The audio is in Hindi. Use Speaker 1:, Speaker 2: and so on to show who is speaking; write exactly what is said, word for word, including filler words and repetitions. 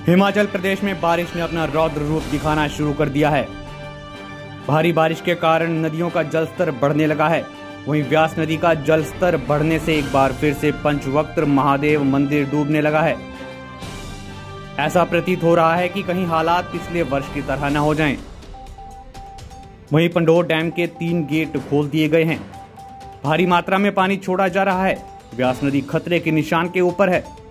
Speaker 1: हिमाचल प्रदेश में बारिश ने अपना रौद्र रूप दिखाना शुरू कर दिया है। भारी बारिश के कारण नदियों का जलस्तर बढ़ने लगा है। वहीं व्यास नदी का जलस्तर बढ़ने से एक बार फिर से पंचवक्त्र महादेव मंदिर डूबने लगा है। ऐसा प्रतीत हो रहा है कि कहीं हालात पिछले वर्ष की तरह न हो जाएं। वहीं पंडोर डैम के तीन गेट खोल दिए गए हैं। भारी मात्रा में पानी छोड़ा जा रहा है। व्यास नदी खतरे के निशान के ऊपर है।